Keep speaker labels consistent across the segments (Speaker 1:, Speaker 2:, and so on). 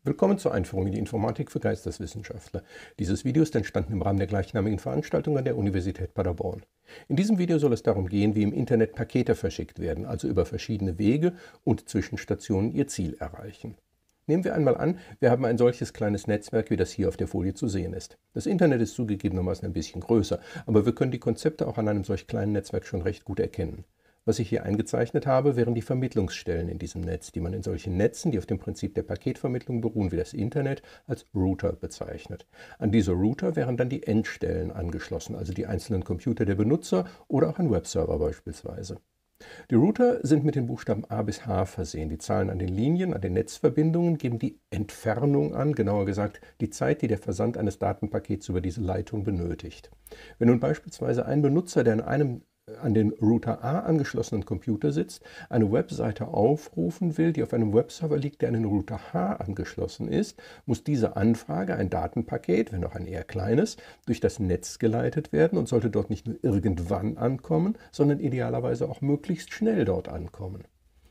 Speaker 1: Willkommen zur Einführung in die Informatik für Geisteswissenschaftler. Dieses Video ist entstanden im Rahmen der gleichnamigen Veranstaltung an der Universität Paderborn. In diesem Video soll es darum gehen, wie im Internet Pakete verschickt werden, also über verschiedene Wege und Zwischenstationen ihr Ziel erreichen. Nehmen wir einmal an, wir haben ein solches kleines Netzwerk, wie das hier auf der Folie zu sehen ist. Das Internet ist zugegebenermaßen ein bisschen größer, aber wir können die Konzepte auch an einem solch kleinen Netzwerk schon recht gut erkennen. Was ich hier eingezeichnet habe, wären die Vermittlungsstellen in diesem Netz, die man in solchen Netzen, die auf dem Prinzip der Paketvermittlung beruhen, wie das Internet, als Router bezeichnet. An diese Router wären dann die Endstellen angeschlossen, also die einzelnen Computer der Benutzer oder auch ein Webserver beispielsweise. Die Router sind mit den Buchstaben A bis H versehen. Die Zahlen an den Linien, an den Netzverbindungen geben die Entfernung an, genauer gesagt die Zeit, die der Versand eines Datenpakets über diese Leitung benötigt. Wenn nun beispielsweise ein Benutzer, der an den Router A angeschlossenen Computer sitzt, eine Webseite aufrufen will, die auf einem Webserver liegt, der an den Router H angeschlossen ist, muss diese Anfrage, ein Datenpaket, wenn auch ein eher kleines, durch das Netz geleitet werden und sollte dort nicht nur irgendwann ankommen, sondern idealerweise auch möglichst schnell dort ankommen.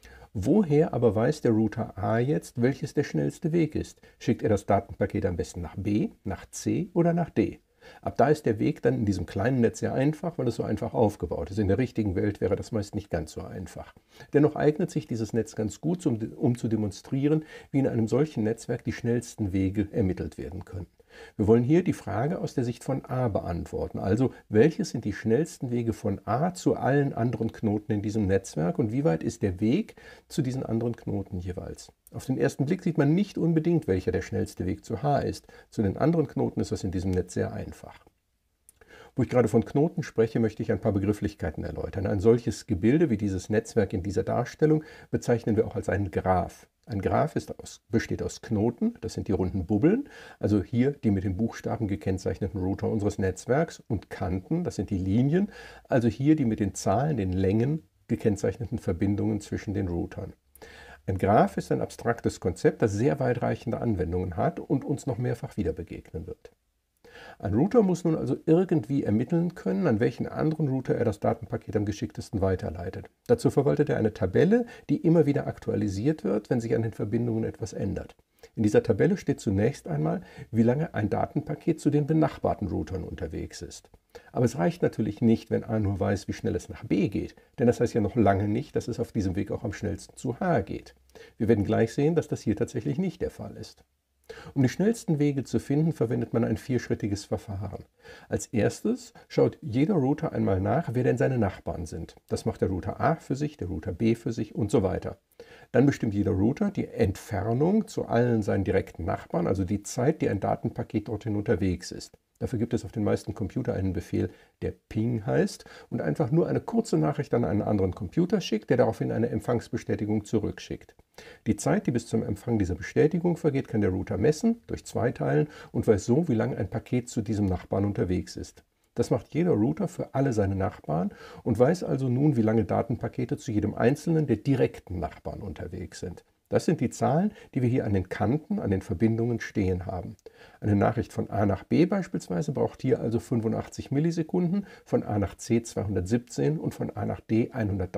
Speaker 1: Woher aber weiß der Router A jetzt, welches der schnellste Weg ist? Schickt er das Datenpaket am besten nach B, nach C oder nach D? Ab da ist der Weg dann in diesem kleinen Netz sehr einfach, weil es so einfach aufgebaut ist. In der richtigen Welt wäre das meist nicht ganz so einfach. Dennoch eignet sich dieses Netz ganz gut, um zu demonstrieren, wie in einem solchen Netzwerk die schnellsten Wege ermittelt werden können. Wir wollen hier die Frage aus der Sicht von A beantworten. Also, welches sind die schnellsten Wege von A zu allen anderen Knoten in diesem Netzwerk und wie weit ist der Weg zu diesen anderen Knoten jeweils? Auf den ersten Blick sieht man nicht unbedingt, welcher der schnellste Weg zu H ist. Zu den anderen Knoten ist das in diesem Netz sehr einfach. Wo ich gerade von Knoten spreche, möchte ich ein paar Begrifflichkeiten erläutern. Ein solches Gebilde wie dieses Netzwerk in dieser Darstellung bezeichnen wir auch als einen Graph. Ein Graph besteht aus Knoten, das sind die runden Bubbeln, also hier die mit den Buchstaben gekennzeichneten Router unseres Netzwerks, und Kanten, das sind die Linien, also hier die mit den Zahlen, den Längen gekennzeichneten Verbindungen zwischen den Routern. Ein Graph ist ein abstraktes Konzept, das sehr weitreichende Anwendungen hat und uns noch mehrfach wieder begegnen wird. Ein Router muss nun also irgendwie ermitteln können, an welchen anderen Router er das Datenpaket am geschicktesten weiterleitet. Dazu verwaltet er eine Tabelle, die immer wieder aktualisiert wird, wenn sich an den Verbindungen etwas ändert. In dieser Tabelle steht zunächst einmal, wie lange ein Datenpaket zu den benachbarten Routern unterwegs ist. Aber es reicht natürlich nicht, wenn A nur weiß, wie schnell es nach B geht, denn das heißt ja noch lange nicht, dass es auf diesem Weg auch am schnellsten zu H geht. Wir werden gleich sehen, dass das hier tatsächlich nicht der Fall ist. Um die schnellsten Wege zu finden, verwendet man ein vierschrittiges Verfahren. Als erstes schaut jeder Router einmal nach, wer denn seine Nachbarn sind. Das macht der Router A für sich, der Router B für sich und so weiter. Dann bestimmt jeder Router die Entfernung zu allen seinen direkten Nachbarn, also die Zeit, die ein Datenpaket dorthin unterwegs ist. Dafür gibt es auf den meisten Computern einen Befehl, der Ping heißt und einfach nur eine kurze Nachricht an einen anderen Computer schickt, der daraufhin eine Empfangsbestätigung zurückschickt. Die Zeit, die bis zum Empfang dieser Bestätigung vergeht, kann der Router messen, durch 2 teilen und weiß so, wie lange ein Paket zu diesem Nachbarn unterwegs ist. Das macht jeder Router für alle seine Nachbarn und weiß also nun, wie lange Datenpakete zu jedem einzelnen der direkten Nachbarn unterwegs sind. Das sind die Zahlen, die wir hier an den Kanten, an den Verbindungen stehen haben. Eine Nachricht von A nach B beispielsweise braucht hier also 85 Millisekunden, von A nach C 217 und von A nach D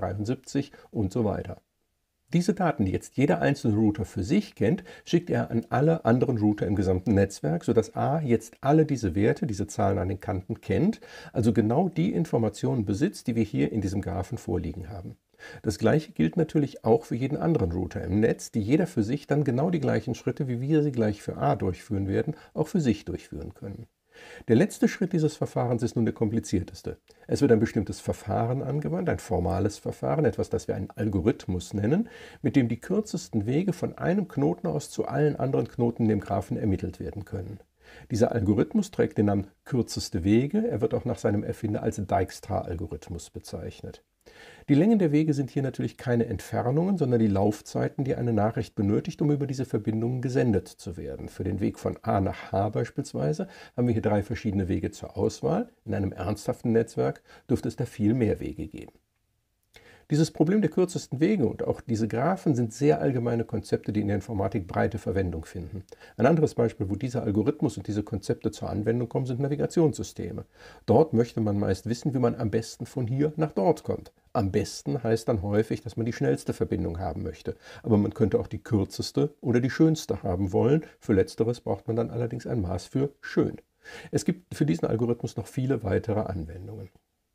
Speaker 1: 173 und so weiter. Diese Daten, die jetzt jeder einzelne Router für sich kennt, schickt er an alle anderen Router im gesamten Netzwerk, sodass A jetzt alle diese Werte, diese Zahlen an den Kanten kennt, also genau die Informationen besitzt, die wir hier in diesem Graphen vorliegen haben. Das gleiche gilt natürlich auch für jeden anderen Router im Netz, die jeder für sich dann genau die gleichen Schritte, wie wir sie gleich für A durchführen werden, auch für sich durchführen können. Der letzte Schritt dieses Verfahrens ist nun der komplizierteste. Es wird ein bestimmtes Verfahren angewandt, ein formales Verfahren, etwas, das wir einen Algorithmus nennen, mit dem die kürzesten Wege von einem Knoten aus zu allen anderen Knoten in dem Graphen ermittelt werden können. Dieser Algorithmus trägt den Namen kürzeste Wege, er wird auch nach seinem Erfinder als Dijkstra-Algorithmus bezeichnet. Die Längen der Wege sind hier natürlich keine Entfernungen, sondern die Laufzeiten, die eine Nachricht benötigt, um über diese Verbindungen gesendet zu werden. Für den Weg von A nach H beispielsweise haben wir hier 3 verschiedene Wege zur Auswahl. In einem ernsthaften Netzwerk dürfte es da viel mehr Wege geben. Dieses Problem der kürzesten Wege und auch diese Graphen sind sehr allgemeine Konzepte, die in der Informatik breite Verwendung finden. Ein anderes Beispiel, wo dieser Algorithmus und diese Konzepte zur Anwendung kommen, sind Navigationssysteme. Dort möchte man meist wissen, wie man am besten von hier nach dort kommt. Am besten heißt dann häufig, dass man die schnellste Verbindung haben möchte. Aber man könnte auch die kürzeste oder die schönste haben wollen. Für letzteres braucht man dann allerdings ein Maß für schön. Es gibt für diesen Algorithmus noch viele weitere Anwendungen.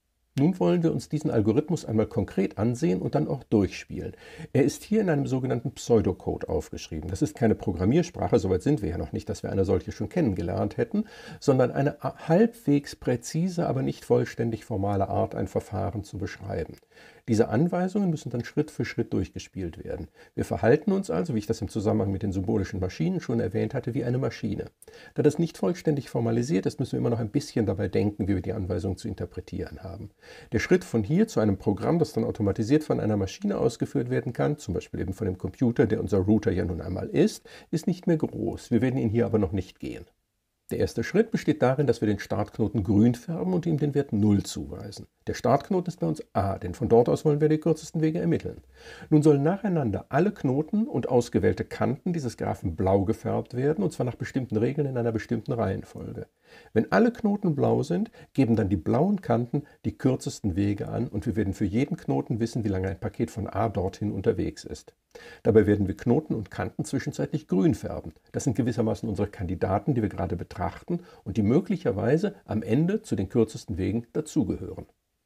Speaker 1: Nun wollen wir uns diesen Algorithmus einmal konkret ansehen und dann auch durchspielen. Er ist hier in einem sogenannten Pseudocode aufgeschrieben. Das ist keine Programmiersprache, soweit sind wir ja noch nicht, dass wir eine solche schon kennengelernt hätten, sondern eine halbwegs präzise, aber nicht vollständig formale Art, ein Verfahren zu beschreiben. Diese Anweisungen müssen dann Schritt für Schritt durchgespielt werden. Wir verhalten uns also, wie ich das im Zusammenhang mit den symbolischen Maschinen schon erwähnt hatte, wie eine Maschine. Da das nicht vollständig formalisiert ist, müssen wir immer noch ein bisschen dabei denken, wie wir die Anweisungen zu interpretieren haben. Der Schritt von hier zu einem Programm, das dann automatisiert von einer Maschine ausgeführt werden kann, zum Beispiel eben von dem Computer, der unser Router ja nun einmal ist nicht mehr groß. Wir werden ihn hier aber noch nicht gehen. Der erste Schritt besteht darin, dass wir den Startknoten grün färben und ihm den Wert 0 zuweisen. Der Startknoten ist bei uns A, denn von dort aus wollen wir die kürzesten Wege ermitteln. Nun sollen nacheinander alle Knoten und ausgewählte Kanten dieses Graphen blau gefärbt werden, und zwar nach bestimmten Regeln in einer bestimmten Reihenfolge. Wenn alle Knoten blau sind, geben dann die blauen Kanten die kürzesten Wege an und wir werden für jeden Knoten wissen, wie lange ein Paket von A dorthin unterwegs ist. Dabei werden wir Knoten und Kanten zwischenzeitlich grün färben. Das sind gewissermaßen unsere Kandidaten, die wir gerade betrachten und die möglicherweise am Ende zu den kürzesten Wegen dazugehören.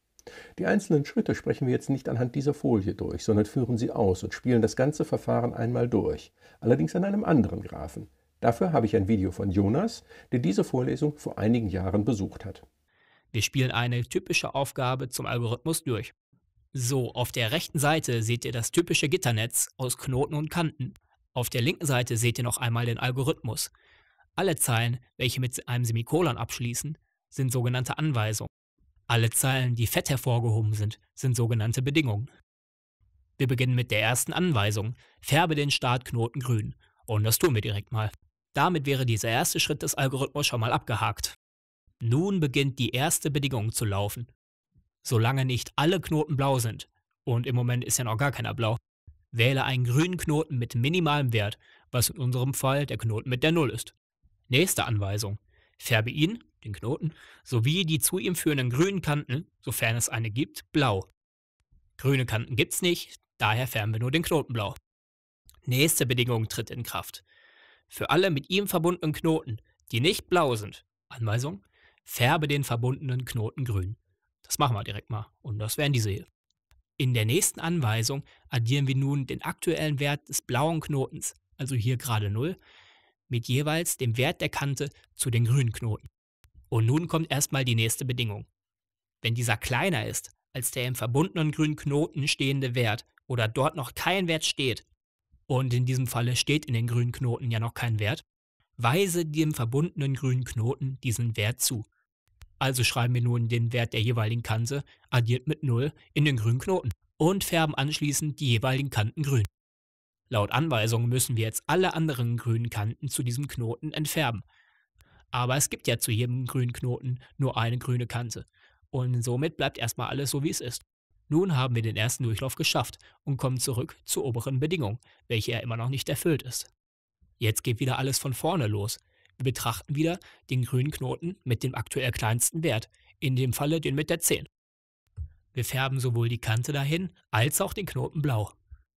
Speaker 1: Die einzelnen Schritte sprechen wir jetzt nicht anhand dieser Folie durch, sondern führen sie aus und spielen das ganze Verfahren einmal durch, allerdings an einem anderen Graphen. Dafür habe ich ein Video von Jonas, der diese Vorlesung vor einigen Jahren besucht hat.
Speaker 2: Wir spielen eine typische Aufgabe zum Algorithmus durch. So, auf der rechten Seite seht ihr das typische Gitternetz aus Knoten und Kanten. Auf der linken Seite seht ihr noch einmal den Algorithmus. Alle Zeilen, welche mit einem Semikolon abschließen, sind sogenannte Anweisungen. Alle Zeilen, die fett hervorgehoben sind, sind sogenannte Bedingungen. Wir beginnen mit der ersten Anweisung: Färbe den Startknoten grün. Und das tun wir direkt mal. Damit wäre dieser erste Schritt des Algorithmus schon mal abgehakt. Nun beginnt die erste Bedingung zu laufen. Solange nicht alle Knoten blau sind, und im Moment ist ja noch gar keiner blau, wähle einen grünen Knoten mit minimalem Wert, was in unserem Fall der Knoten mit der 0 ist. Nächste Anweisung: Färbe ihn, den Knoten, sowie die zu ihm führenden grünen Kanten, sofern es eine gibt, blau. Grüne Kanten gibt's nicht, daher färben wir nur den Knoten blau. Nächste Bedingung tritt in Kraft. Für alle mit ihm verbundenen Knoten, die nicht blau sind, Anweisung: Färbe den verbundenen Knoten grün. Das machen wir direkt mal, und das wären diese hier. In der nächsten Anweisung addieren wir nun den aktuellen Wert des blauen Knotens, also hier gerade 0, mit jeweils dem Wert der Kante zu den grünen Knoten. Und nun kommt erstmal die nächste Bedingung. Wenn dieser kleiner ist als der im verbundenen grünen Knoten stehende Wert oder dort noch kein Wert steht, und in diesem Falle steht in den grünen Knoten ja noch kein Wert, weise dem verbundenen grünen Knoten diesen Wert zu. Also schreiben wir nun den Wert der jeweiligen Kante, addiert mit 0, in den grünen Knoten und färben anschließend die jeweiligen Kanten grün. Laut Anweisung müssen wir jetzt alle anderen grünen Kanten zu diesem Knoten entfärben. Aber es gibt ja zu jedem grünen Knoten nur eine grüne Kante. Und somit bleibt erstmal alles so, wie es ist. Nun haben wir den ersten Durchlauf geschafft und kommen zurück zur oberen Bedingung, welche ja immer noch nicht erfüllt ist. Jetzt geht wieder alles von vorne los. Wir betrachten wieder den grünen Knoten mit dem aktuell kleinsten Wert, in dem Falle den mit der 10. Wir färben sowohl die Kante dahin, als auch den Knoten blau.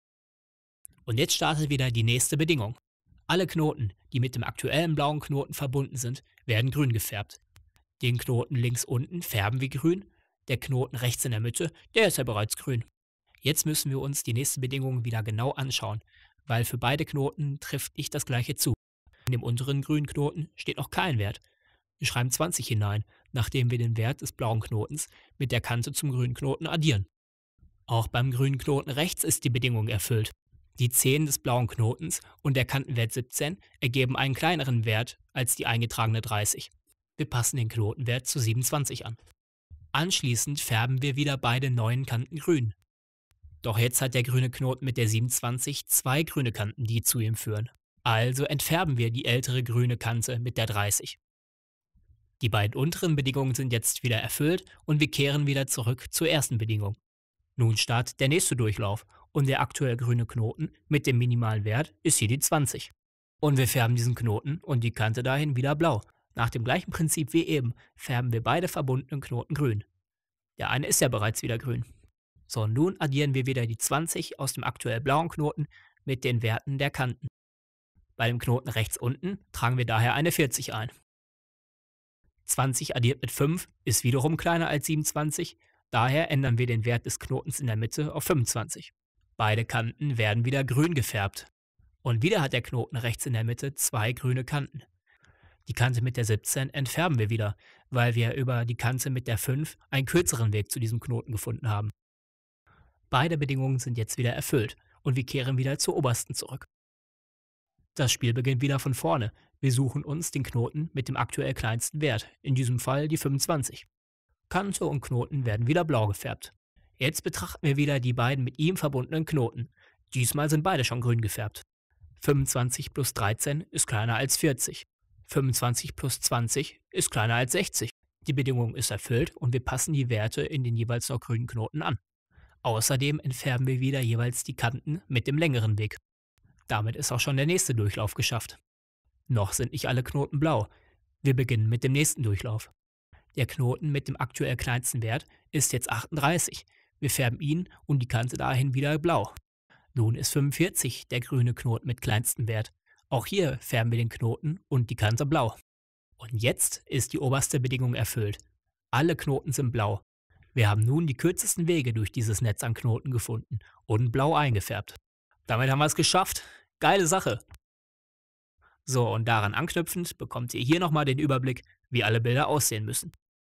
Speaker 2: Und jetzt startet wieder die nächste Bedingung. Alle Knoten, die mit dem aktuellen blauen Knoten verbunden sind, werden grün gefärbt. Den Knoten links unten färben wir grün, der Knoten rechts in der Mitte, der ist ja bereits grün. Jetzt müssen wir uns die nächste Bedingung wieder genau anschauen, weil für beide Knoten trifft nicht das gleiche zu. In dem unteren grünen Knoten steht noch kein Wert. Wir schreiben 20 hinein, nachdem wir den Wert des blauen Knotens mit der Kante zum grünen Knoten addieren. Auch beim grünen Knoten rechts ist die Bedingung erfüllt. Die 10 des blauen Knotens und der Kantenwert 17 ergeben einen kleineren Wert als die eingetragene 30. Wir passen den Knotenwert zu 27 an. Anschließend färben wir wieder beide neuen Kanten grün. Doch jetzt hat der grüne Knoten mit der 27 zwei grüne Kanten, die zu ihm führen. Also entfärben wir die ältere grüne Kante mit der 30. Die beiden unteren Bedingungen sind jetzt wieder erfüllt und wir kehren wieder zurück zur ersten Bedingung. Nun startet der nächste Durchlauf und der aktuell grüne Knoten mit dem minimalen Wert ist hier die 20. Und wir färben diesen Knoten und die Kante dahin wieder blau. Nach dem gleichen Prinzip wie eben färben wir beide verbundenen Knoten grün. Der eine ist ja bereits wieder grün. So, nun addieren wir wieder die 20 aus dem aktuell blauen Knoten mit den Werten der Kanten. Bei dem Knoten rechts unten tragen wir daher eine 40 ein. 20 addiert mit 5 ist wiederum kleiner als 27, daher ändern wir den Wert des Knotens in der Mitte auf 25. Beide Kanten werden wieder grün gefärbt. Und wieder hat der Knoten rechts in der Mitte zwei grüne Kanten. Die Kante mit der 17 entfärben wir wieder, weil wir über die Kante mit der 5 einen kürzeren Weg zu diesem Knoten gefunden haben. Beide Bedingungen sind jetzt wieder erfüllt und wir kehren wieder zur obersten zurück. Das Spiel beginnt wieder von vorne. Wir suchen uns den Knoten mit dem aktuell kleinsten Wert, in diesem Fall die 25. Kante und Knoten werden wieder blau gefärbt. Jetzt betrachten wir wieder die beiden mit ihm verbundenen Knoten. Diesmal sind beide schon grün gefärbt. 25 plus 13 ist kleiner als 40. 25 plus 20 ist kleiner als 60. Die Bedingung ist erfüllt und wir passen die Werte in den jeweils noch grünen Knoten an. Außerdem entfärben wir wieder jeweils die Kanten mit dem längeren Weg. Damit ist auch schon der nächste Durchlauf geschafft. Noch sind nicht alle Knoten blau. Wir beginnen mit dem nächsten Durchlauf. Der Knoten mit dem aktuell kleinsten Wert ist jetzt 38. Wir färben ihn und die Kante dahin wieder blau. Nun ist 45 der grüne Knoten mit kleinstem Wert. Auch hier färben wir den Knoten und die Kante blau. Und jetzt ist die oberste Bedingung erfüllt. Alle Knoten sind blau. Wir haben nun die kürzesten Wege durch dieses Netz an Knoten gefunden und blau eingefärbt. Damit haben wir es geschafft. Geile Sache. So, und daran anknüpfend bekommt ihr hier nochmal den Überblick, wie alle Bilder aussehen müssen.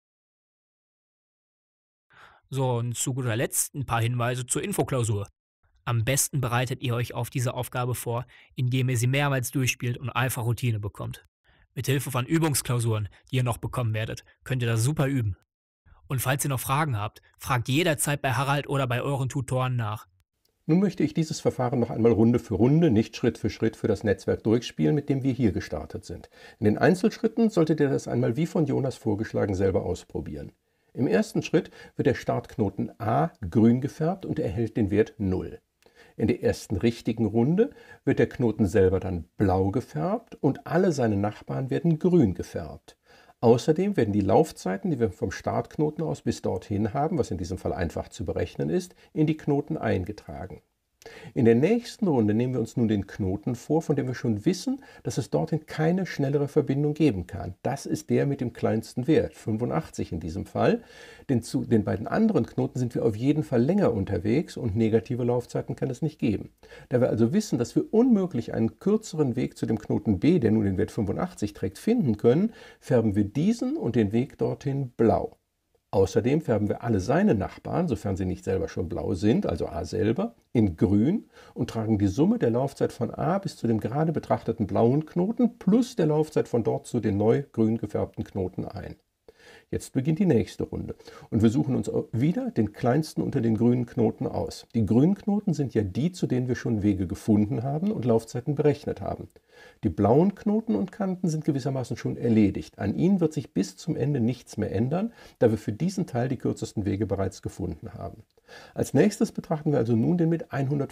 Speaker 2: So, und zu guter Letzt ein paar Hinweise zur Infoklausur. Am besten bereitet ihr euch auf diese Aufgabe vor, indem ihr sie mehrmals durchspielt und einfach Routine bekommt. Mit Hilfe von Übungsklausuren, die ihr noch bekommen werdet, könnt ihr das super üben. Und falls ihr noch Fragen habt, fragt jederzeit bei Harald oder bei euren Tutoren nach.
Speaker 1: Nun möchte ich dieses Verfahren noch einmal Runde für Runde, nicht Schritt für das Netzwerk durchspielen, mit dem wir hier gestartet sind. In den Einzelschritten solltet ihr das einmal wie von Jonas vorgeschlagen selber ausprobieren. Im ersten Schritt wird der Startknoten A grün gefärbt und erhält den Wert 0. In der ersten richtigen Runde wird der Knoten selber dann blau gefärbt und alle seine Nachbarn werden grün gefärbt. Außerdem werden die Laufzeiten, die wir vom Startknoten aus bis dorthin haben, was in diesem Fall einfach zu berechnen ist, in die Knoten eingetragen. In der nächsten Runde nehmen wir uns nun den Knoten vor, von dem wir schon wissen, dass es dorthin keine schnellere Verbindung geben kann. Das ist der mit dem kleinsten Wert, 85 in diesem Fall. Denn zu den beiden anderen Knoten sind wir auf jeden Fall länger unterwegs und negative Laufzeiten kann es nicht geben. Da wir also wissen, dass wir unmöglich einen kürzeren Weg zu dem Knoten B, der nun den Wert 85 trägt, finden können, färben wir diesen und den Weg dorthin blau. Außerdem färben wir alle seine Nachbarn, sofern sie nicht selber schon blau sind, also A selber, in grün und tragen die Summe der Laufzeit von A bis zu dem gerade betrachteten blauen Knoten plus der Laufzeit von dort zu den neu grün gefärbten Knoten ein. Jetzt beginnt die nächste Runde und wir suchen uns wieder den kleinsten unter den grünen Knoten aus. Die grünen Knoten sind ja die, zu denen wir schon Wege gefunden haben und Laufzeiten berechnet haben. Die blauen Knoten und Kanten sind gewissermaßen schon erledigt. An ihnen wird sich bis zum Ende nichts mehr ändern, da wir für diesen Teil die kürzesten Wege bereits gefunden haben. Als nächstes betrachten wir also nun den mit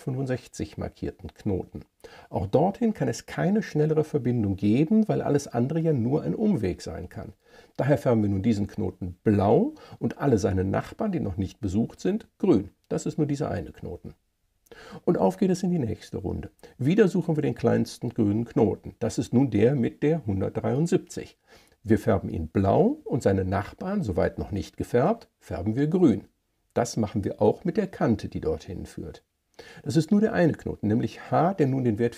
Speaker 1: 165 markierten Knoten. Auch dorthin kann es keine schnellere Verbindung geben, weil alles andere ja nur ein Umweg sein kann. Daher färben wir nun diesen Knoten blau und alle seine Nachbarn, die noch nicht besucht sind, grün. Das ist nur dieser eine Knoten. Und auf geht es in die nächste Runde. Wieder suchen wir den kleinsten grünen Knoten. Das ist nun der mit der 173. Wir färben ihn blau und seine Nachbarn, soweit noch nicht gefärbt, färben wir grün. Das machen wir auch mit der Kante, die dorthin führt. Das ist nur der eine Knoten, nämlich H, der nun den Wert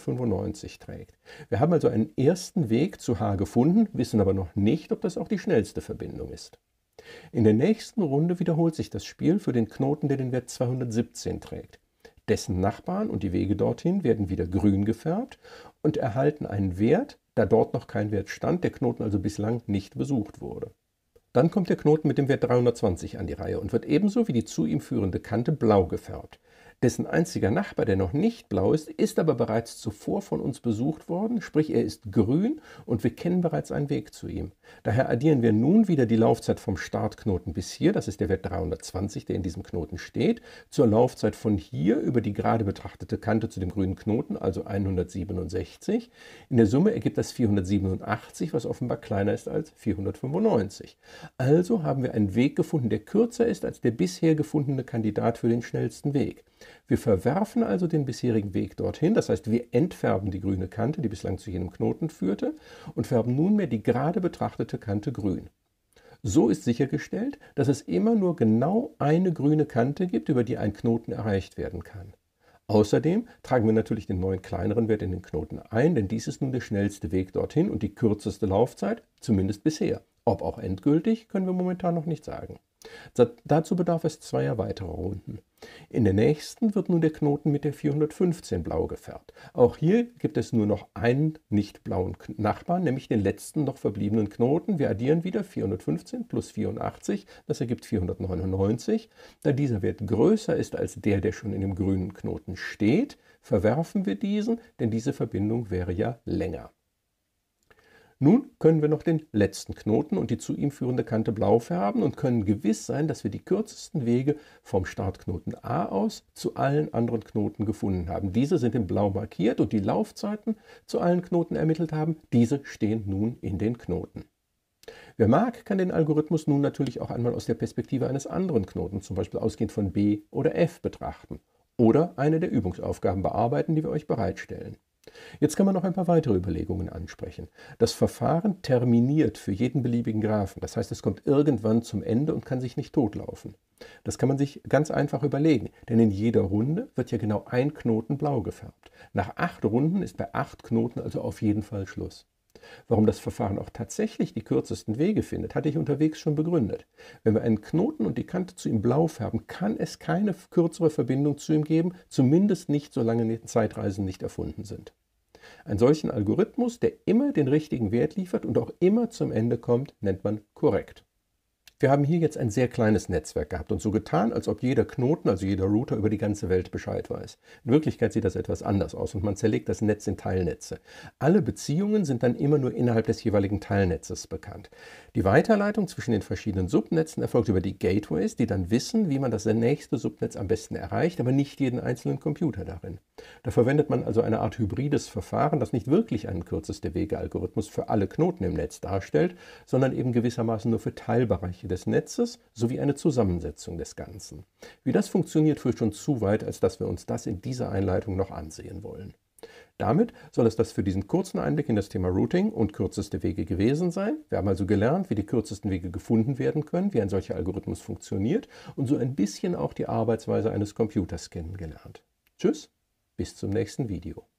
Speaker 1: 495 trägt. Wir haben also einen ersten Weg zu H gefunden, wissen aber noch nicht, ob das auch die schnellste Verbindung ist. In der nächsten Runde wiederholt sich das Spiel für den Knoten, der den Wert 217 trägt. Dessen Nachbarn und die Wege dorthin werden wieder grün gefärbt und erhalten einen Wert, da dort noch kein Wert stand, der Knoten also bislang nicht besucht wurde. Dann kommt der Knoten mit dem Wert 320 an die Reihe und wird ebenso wie die zu ihm führende Kante blau gefärbt. Dessen einziger Nachbar, der noch nicht blau ist aber bereits zuvor von uns besucht worden, sprich er ist grün und wir kennen bereits einen Weg zu ihm. Daher addieren wir nun wieder die Laufzeit vom Startknoten bis hier, das ist der Wert 320, der in diesem Knoten steht, zur Laufzeit von hier über die gerade betrachtete Kante zu dem grünen Knoten, also 167. In der Summe ergibt das 487, was offenbar kleiner ist als 495. Also haben wir einen Weg gefunden, der kürzer ist als der bisher gefundene Kandidat für den schnellsten Weg. Wir verwerfen also den bisherigen Weg dorthin, das heißt, wir entfärben die grüne Kante, die bislang zu jenem Knoten führte, und färben nunmehr die gerade betrachtete Kante grün. So ist sichergestellt, dass es immer nur genau eine grüne Kante gibt, über die ein Knoten erreicht werden kann. Außerdem tragen wir natürlich den neuen kleineren Wert in den Knoten ein, denn dies ist nun der schnellste Weg dorthin und die kürzeste Laufzeit, zumindest bisher. Ob auch endgültig, können wir momentan noch nicht sagen. Dazu bedarf es zweier weiterer Runden. In der nächsten wird nun der Knoten mit der 415 blau gefärbt. Auch hier gibt es nur noch einen nicht blauen Nachbarn, nämlich den letzten noch verbliebenen Knoten. Wir addieren wieder 415 plus 84, das ergibt 499. Da dieser Wert größer ist als der, der schon in dem grünen Knoten steht, verwerfen wir diesen, denn diese Verbindung wäre ja länger. Nun können wir noch den letzten Knoten und die zu ihm führende Kante blau färben und können gewiss sein, dass wir die kürzesten Wege vom Startknoten A aus zu allen anderen Knoten gefunden haben. Diese sind in blau markiert und die Laufzeiten zu allen Knoten ermittelt haben, diese stehen nun in den Knoten. Wer mag, kann den Algorithmus nun natürlich auch einmal aus der Perspektive eines anderen Knoten, zum Beispiel ausgehend von B oder F, betrachten oder eine der Übungsaufgaben bearbeiten, die wir euch bereitstellen. Jetzt kann man noch ein paar weitere Überlegungen ansprechen. Das Verfahren terminiert für jeden beliebigen Graphen. Das heißt, es kommt irgendwann zum Ende und kann sich nicht totlaufen. Das kann man sich ganz einfach überlegen, denn in jeder Runde wird ja genau ein Knoten blau gefärbt. Nach 8 Runden ist bei 8 Knoten also auf jeden Fall Schluss. Warum das Verfahren auch tatsächlich die kürzesten Wege findet, hatte ich unterwegs schon begründet. Wenn wir einen Knoten und die Kante zu ihm blau färben, kann es keine kürzere Verbindung zu ihm geben, zumindest nicht, solange Zeitreisen nicht erfunden sind. Einen solchen Algorithmus, der immer den richtigen Wert liefert und auch immer zum Ende kommt, nennt man korrekt. Wir haben hier jetzt ein sehr kleines Netzwerk gehabt und so getan, als ob jeder Knoten, also jeder Router, über die ganze Welt Bescheid weiß. In Wirklichkeit sieht das etwas anders aus und man zerlegt das Netz in Teilnetze. Alle Beziehungen sind dann immer nur innerhalb des jeweiligen Teilnetzes bekannt. Die Weiterleitung zwischen den verschiedenen Subnetzen erfolgt über die Gateways, die dann wissen, wie man das nächste Subnetz am besten erreicht, aber nicht jeden einzelnen Computer darin. Da verwendet man also eine Art hybrides Verfahren, das nicht wirklich einen kürzeste Wege-Algorithmus für alle Knoten im Netz darstellt, sondern eben gewissermaßen nur für Teilbereiche des Netzes sowie eine Zusammensetzung des Ganzen. Wie das funktioniert, führt schon zu weit, als dass wir uns das in dieser Einleitung noch ansehen wollen. Damit soll es das für diesen kurzen Einblick in das Thema Routing und kürzeste Wege gewesen sein. Wir haben also gelernt, wie die kürzesten Wege gefunden werden können, wie ein solcher Algorithmus funktioniert und so ein bisschen auch die Arbeitsweise eines Computers kennengelernt. Tschüss, bis zum nächsten Video.